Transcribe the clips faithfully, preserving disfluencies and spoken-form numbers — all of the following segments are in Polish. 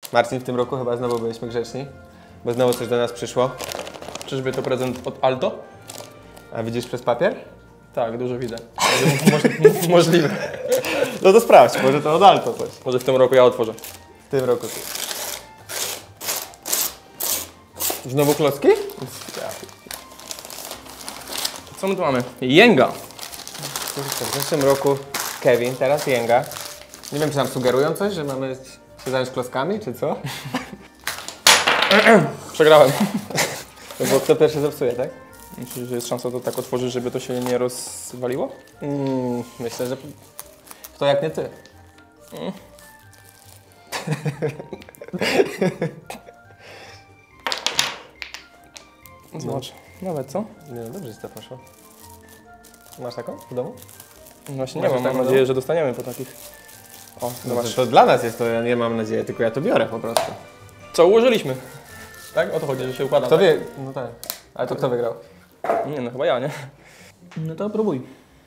Marcin, w tym roku chyba znowu byliśmy grzeczni, bo znowu coś do nas przyszło. Czyżby to prezent od Alto? A widzisz przez papier? Tak, dużo widzę. Moż, możliwe. No to sprawdź, może to od Alto coś. Może w tym roku ja otworzę. W tym roku ty. Znowu klocki? Co my tu mamy? Jęga. W zeszłym roku Kevin, teraz Jęga. Nie wiem, czy nam sugerują coś, że mamy się zająć klockami, czy co? Przegrałem. No bo kto pierwszy zepsuje, tak? Myślisz, że jest szansa to tak otworzyć, żeby to się nie rozwaliło? Mm, myślę, że kto jak nie ty. Mm. Zobacz, nawet co? Nie, no dobrze, że to poszło. Masz taką w domu? Właśnie Masz nie mam, mam taką nadzieję, w że dostaniemy po takich. O, No zobacz. to, to dla nas jest to, ja nie mam nadziei, tylko ja to biorę po prostu. Co ułożyliśmy? Tak? O to chodzi, że się układa. Kto tak? wie? No tak. Ale to kto wygrał? Nie, no chyba ja, nie? No to próbuj.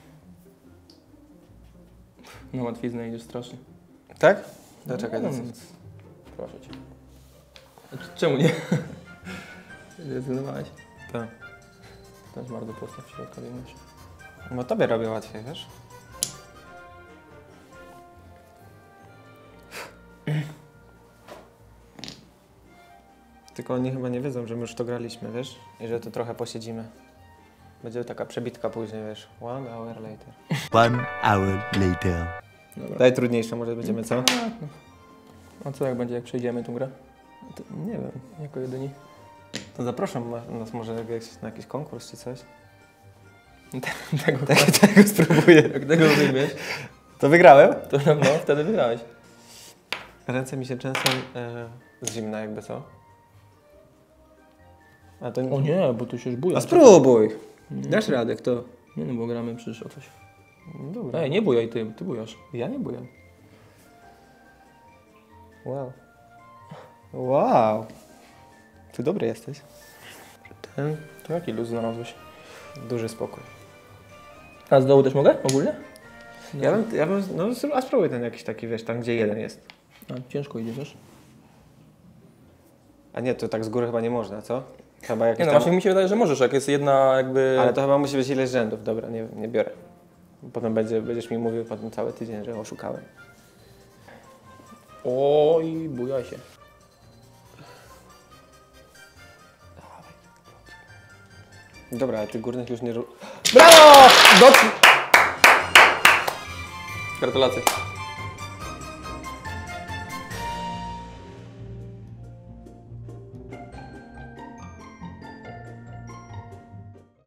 No łatwiznę idziesz strasznie. Tak? No czekaj, no, no, nic. Proszę cię. Czemu nie? Zrezygnowałeś? tak. Też bardzo prosto w środku większość. No tobie robię łatwiej, wiesz? Tylko oni chyba nie wiedzą, że my już to graliśmy, wiesz? I że to trochę posiedzimy. Będzie taka przebitka później, wiesz? One hour later. One hour later. Dobra. Daj trudniejsze, może będziemy co? A co jak będzie, jak przejdziemy tą grę? To, nie wiem. Jako jedyni? To zapraszam ma- nas może jakieś, na jakiś konkurs czy coś. Tego, Tak, tego spróbuję. jak tego wyjmiesz, To wygrałem? to no, wtedy wygrałeś. Ręce mi się często e, z zimna jakby co? A to O nie, bo tu się już buja. A spróbuj! Nie. Dasz radę, kto? Nie no, bo gramy przecież o coś. Dobra. Ej, nie bujaj ty, ty bujasz. Ja nie byłem. Wow. Wow. Ty dobry jesteś. Ten To jaki luz znalazłeś? duży spokój. A z dołu też mogę? Ogólnie? Ja bym, ja bym, no a spróbuj ten jakiś taki, wiesz, tam gdzie jeden jest. A, ciężko idzie, wiesz? A nie, to tak z góry chyba nie można, co? Chyba jakieś Nie no, tam... właśnie mi się wydaje, że możesz, jak jest jedna jakby... Ale to chyba musi być ileś rzędów. Dobra, nie, nie biorę. Potem będzie, będziesz mi mówił potem cały tydzień, że oszukałem. Oj, bujaj się. Dobra, ale ty górnych już nie... ru- Brawo! Do... Gratulacje.